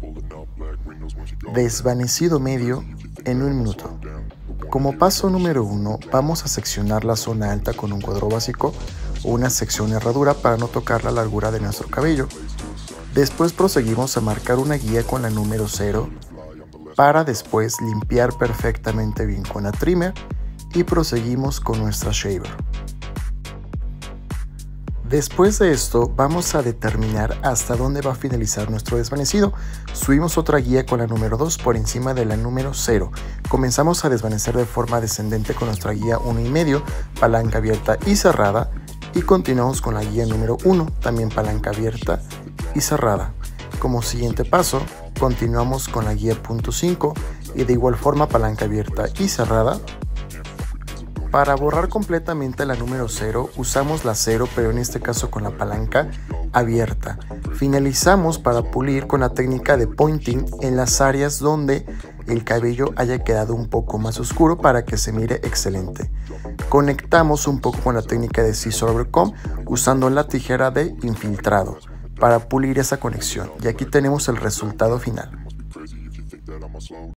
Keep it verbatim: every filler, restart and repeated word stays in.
Desvanecido medio en un minuto. Como paso número uno, vamos a seccionar la zona alta con un cuadro básico o una sección herradura para no tocar la largura de nuestro cabello. Después proseguimos a marcar una guía con la número cero para después limpiar perfectamente bien con la trimmer y proseguimos con nuestra shaver. Después de esto vamos a determinar hasta dónde va a finalizar nuestro desvanecido. Subimos otra guía con la número dos por encima de la número cero. Comenzamos a desvanecer de forma descendente con nuestra guía uno y medio, palanca abierta y cerrada, y continuamos con la guía número uno, también palanca abierta y cerrada. Como siguiente paso, continuamos con la guía punto cinco y de igual forma palanca abierta y cerrada. Para borrar completamente la número cero, usamos la cero, pero en este caso con la palanca abierta. Finalizamos para pulir con la técnica de pointing en las áreas donde el cabello haya quedado un poco más oscuro para que se mire excelente. Conectamos un poco con la técnica de Scissor over Comb usando la tijera de infiltrado para pulir esa conexión, y aquí tenemos el resultado final.